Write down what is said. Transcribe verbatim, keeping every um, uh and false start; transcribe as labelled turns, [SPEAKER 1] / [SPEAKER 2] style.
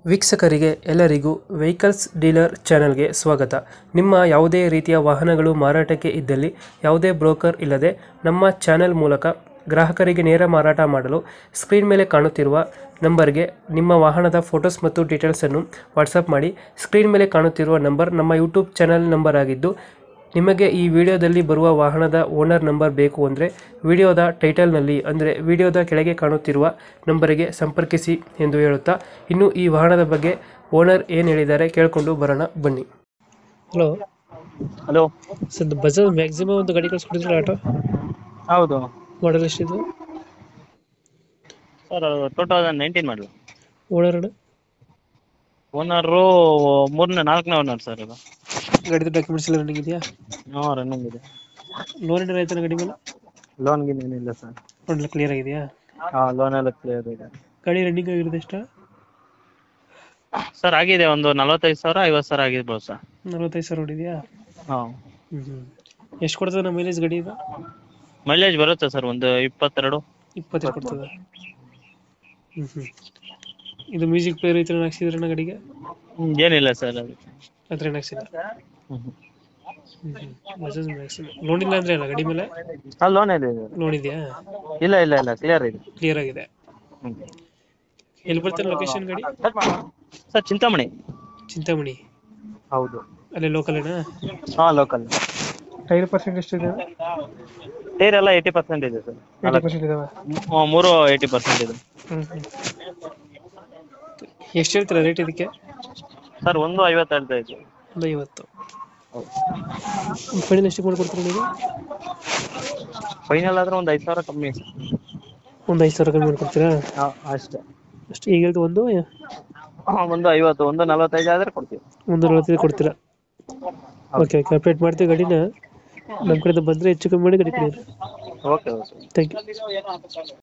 [SPEAKER 1] ವೀಕ್ಷಕರಿಗೆ ಎಲ್ಲರಿಗೂ vehicles dealer ಚಾನೆಲ್ಗೆ ಸ್ವಾಗತ. ನಿಮ್ಮ ಯಾವುದೇ ರೀತಿಯ ವಾಹನಗಳು ಮಾರಾಟಕ್ಕೆ ಇದ್ದಲ್ಲಿ ಯಾವುದೇ ಬ್ರೋಕರ್ ಇಲ್ಲದೆ ನಮ್ಮ ಚಾನೆಲ್ ಮೂಲಕ ಗ್ರಾಹಕರಿಗೆ ನೇರ ಮಾರಾಟ ಮಾಡಲು ಸ್ಕ್ರೀನ್ ಮೇಲೆ ಕಾಣುತ್ತಿರುವ ನಂಬರ್ಗೆ ನಿಮ್ಮ ವಾಹನದ ಫೋಟೋಸ್ ಮತ್ತು ಡೀಟೇಲ್ಸನ್ನು ವಾಟ್ಸಪ್ ಮಾಡಿ. ಸ್ಕ್ರೀನ್ ಮೇಲೆ ಕಾಣುತ್ತಿರುವ ನಂಬರ್ ನಮ್ಮ ಯೂಟ್ಯೂಬ್ ಚಾನೆಲ್ ನಂಬರ್ ಆಗಿದ್ದು, ನಿಮಗೆ ಈ ವಿಡಿಯೋದಲ್ಲಿ ಬರುವ ವಾಹನದ ಓನರ್ ನಂಬರ್ ಬೇಕು ಅಂದರೆ ವಿಡಿಯೋದ ಟೈಟಲ್ನಲ್ಲಿ ಅಂದರೆ ವಿಡಿಯೋದ ಕೆಳಗೆ ಕಾಣುತ್ತಿರುವ ನಂಬರಿಗೆ ಸಂಪರ್ಕಿಸಿ ಎಂದು ಹೇಳುತ್ತಾ, ಇನ್ನು ಈ ವಾಹನದ ಬಗ್ಗೆ ಓನರ್ ಏನು ಹೇಳಿದ್ದಾರೆ ಕೇಳಿಕೊಂಡು ಬರೋಣ ಬನ್ನಿ. Hello
[SPEAKER 2] hello
[SPEAKER 1] sir, Bajaj maximum ಒಂದು ಗಾಡಿ ಕಳಿಸ್ಕೊಡಿದ್ರೆ ಆಟೋ
[SPEAKER 2] ಹೌದು
[SPEAKER 1] ಮಾಡಲ್ ಎಷ್ಟಿದೆ?
[SPEAKER 2] Sir two thousand nineteen model.
[SPEAKER 1] Owner
[SPEAKER 2] owner ಮೂರನೇ ನಾಲ್ಕನೇ ಓನರ್ ಸರ್ ಇದು.
[SPEAKER 1] ಗಾಡಿದ ಡಾಕ್ಯುಮೆಂಟ್ಸ್ ಎಲ್ಲ ರನ್ನಿಂಗ್ ಇದೆಯಾ?
[SPEAKER 2] ಹಾಂ ರನ್ನಿಂಗ್ ಇದೆ.
[SPEAKER 1] ಲೋನ್ ಏನಾರ ಆಯ್ತಾನ ಗಾಡಿ ಮೇಲೆ?
[SPEAKER 2] ಲೋನ್ ಗಿನ್ ಏನಿಲ್ಲ ಸರ್.
[SPEAKER 1] ಲೋನ್ ಎಲ್ಲ ಕ್ಲಿಯರ್ ಆಗಿದೆಯಾ?
[SPEAKER 2] ಹಾಂ ಲೋನ್ ಎಲ್ಲ ಕ್ಲಿಯರ್ ಇದೆ
[SPEAKER 1] ಗಾಡಿ ರನ್ನಿಂಗ್ ಆಗಿರೋದು ಎಷ್ಟು?
[SPEAKER 2] ಸರ್. ಆಗಿದೆ ಒಂದು ನಲವತ್ತೈದು ಸಾವಿರ ಐವತ್ತು ಸಾವಿರ ಆಗಿರ್ಬೋದು ಸರ್.
[SPEAKER 1] ನಲ್ವತ್ತೈದು ಸಾವಿರ ಹೊಡಿದೆಯಾ?
[SPEAKER 2] ಹಾಂ.
[SPEAKER 1] ಹ್ಞೂ ಹ್ಞೂ ಎಷ್ಟು ಕೊಡ್ತದೆ ನಮ್ಮ ಮೈಲೇಜ್ ಗಾಡಿ ಇದು?
[SPEAKER 2] ಮೈಲೇಜ್ ಬರುತ್ತೆ ಸರ್ ಒಂದು ಇಪ್ಪತ್ತೆರಡು
[SPEAKER 1] ಇಪ್ಪತ್ತೆರಡು ಕೊಡ್ತದೆ. ಹ್ಞೂ ಹ್ಞೂ ಇದು ಮ್ಯೂಸಿಕ್ ಪ್ಲೇಯರ್ ಐತೆ ಹಾಕ್ಸಿದ್ರಣ್ಣ ಗಾಡಿಗೆ?
[SPEAKER 2] ಹ್ಞೂ ಏನಿಲ್ಲ ಸರ್ ಅದು.
[SPEAKER 1] ಹತ್ರ ಏನು ಹಾಕ್ಸಿಲ್ಲ?
[SPEAKER 2] ಹ್ಞೂ ಹ್ಞೂ
[SPEAKER 1] ಹ್ಞೂ ಹ್ಞೂ ಬಜಾಜ್ ಮ್ಯಾಕ್ಸಿಮಮ್ ಲೋನ್ ಇಲ್ಲ ಅಂದರೆ ಅಲ್ಲ ಗಾಡಿ ಮೇಲೆ?
[SPEAKER 2] ಹಾಂ ಲೋನ್ ಇದೆ.
[SPEAKER 1] ಲೋನ್ ಇದೆಯಾ?
[SPEAKER 2] ಇಲ್ಲ ಇಲ್ಲ ಇಲ್ಲ ಕ್ಲಿಯರ್ ಇದೆ.
[SPEAKER 1] ಕ್ಲಿಯರ್ ಆಗಿದೆ.
[SPEAKER 2] ಹ್ಞೂ
[SPEAKER 1] ಎಲ್ಲಿ ಬರ್ತಾನೆ ಲೊಕೇಶನ್ ಗಾಡಿ?
[SPEAKER 2] ಸರ್ ಚಿಂತಾಮಣಿ.
[SPEAKER 1] ಚಿಂತಾಮಣಿ
[SPEAKER 2] ಹೌದು.
[SPEAKER 1] ಅಲ್ಲೇ ಲೋಕಲೇನಾ?
[SPEAKER 2] ಹಾಂ ಲೋಕಲ್.
[SPEAKER 1] ಟೈರ್ ಪರ್ಸೆಂಟ್ ಎಷ್ಟಿದೆ?
[SPEAKER 2] ಟೈರ್ ಎಲ್ಲ ಏಯ್ಟಿ ಪರ್ಸೆಂಟ್ ಇದೆ ಸರ್.
[SPEAKER 1] ಏಯ್ಟಿ ಪರ್ಸೆಂಟ್ ಇದಾವೆ.
[SPEAKER 2] ಹ್ಞೂ ಮೂರು ಏಯ್ಟಿ ಪರ್ಸೆಂಟ್ ಇದೆ.
[SPEAKER 1] ಹ್ಞೂ ಹ್ಞೂ ಎಷ್ಟು ಹೇಳ್ತೀರಾ ರೇಟ್ ಇದಕ್ಕೆ?
[SPEAKER 2] ಸರ್ ಒಂದು ಐವತ್ತು ಹೇಳ್ತಾ ಇದ್ದೀವಿ.
[SPEAKER 1] ಒಂದು ಐವತ್ತು.
[SPEAKER 2] ಹೌದು.
[SPEAKER 1] ಫೈನಲ್ ಎಷ್ಟಕ್ಕೆ ಮಾಡಿಕೊಡ್ತೀರಾ ನೀವು?
[SPEAKER 2] ಫೈನಲ್ ಆದ್ರೆ ಒಂದು ಐದು ಸಾವಿರ ಕಮ್ಮಿ ಸರ್.
[SPEAKER 1] ಒಂದು ಐದು ಸಾವಿರ ಕಮ್ಮಿ ಮಾಡಿಕೊಡ್ತೀರಾ?
[SPEAKER 2] ಹಾಂ ಅಷ್ಟೇ.
[SPEAKER 1] ಅಷ್ಟು ಈಗ ಹೇಳ್ತು ಒಂದು
[SPEAKER 2] ಹಾಂ ಒಂದು ಐವತ್ತು ಒಂದು ನಲವತ್ತೈದು ಆದರೆ ಕೊಡ್ತೀವಿ.
[SPEAKER 1] ಒಂದು ನಲವತ್ತೈದು ಕೊಡ್ತೀರಾ? ಓಕೆ ಓಕೆ ಅಪ್ಡೇಟ್ ಮಾಡ್ತೀವಿ ಗಾಡಿನ. ನಮ್ಮ ಕಡೆಯಿಂದ ಬಂದರೆ ಹೆಚ್ಚು ಕಮ್ಮಿ ಮಾಡಿ ಗಾಡಿ ಕೊಡಿ.
[SPEAKER 2] Okay okay
[SPEAKER 1] thank you.